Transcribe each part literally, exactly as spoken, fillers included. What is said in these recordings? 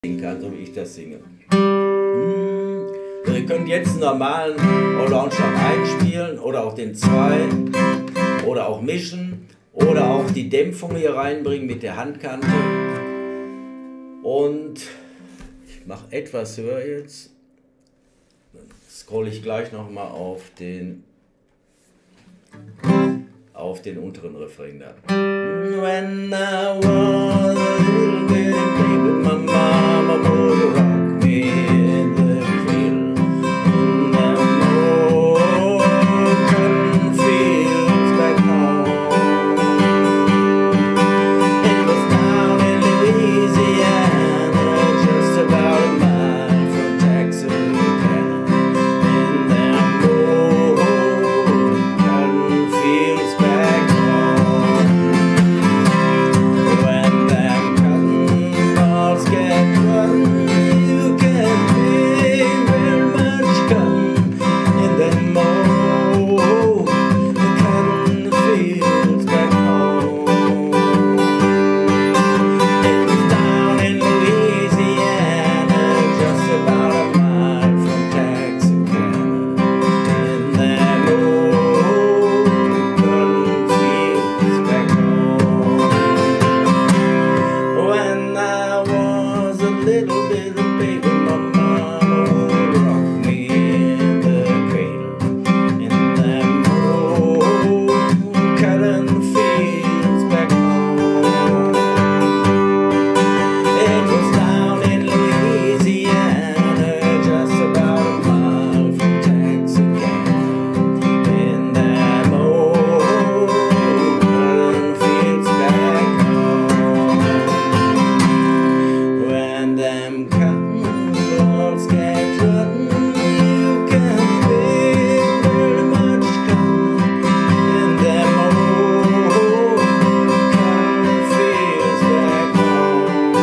singen kann, so wie ich das singe. Also ihr könnt jetzt einen normalen Orangenschlag einspielen oder auch den zwei oder auch mischen oder auch die Dämpfung hier reinbringen mit der Handkante. Und ich mache etwas höher jetzt. Dann scrolle ich gleich nochmal auf den auf den unteren Refrain da. When I was a little bitty baby, my mama would rock me in the cradle. In the open fields back home. It was down in Louisiana, just about a mile from Texarkana. In them old cotton fields back home. When them cotton balls get run, you can pick very much cotton in them old cotton fields back home. It was down in Louisiana, just about a mile from Texarkana. In them old cotton fields back home. When I was a little bitty baby, my mama would rock me in the cradle. In them old cotton fields back home. It was down in Louisiana, just about a mile from Texarkana. In them old cotton fields back home. When them cotton balls get rotten, you can pick very much cotton in them old cotton fields back home.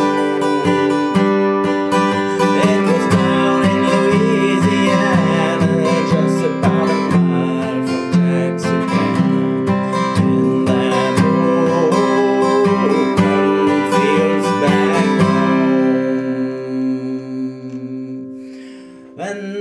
It was down in Louisiana, just about a mile from Texarkana. In them old cotton fields back home. When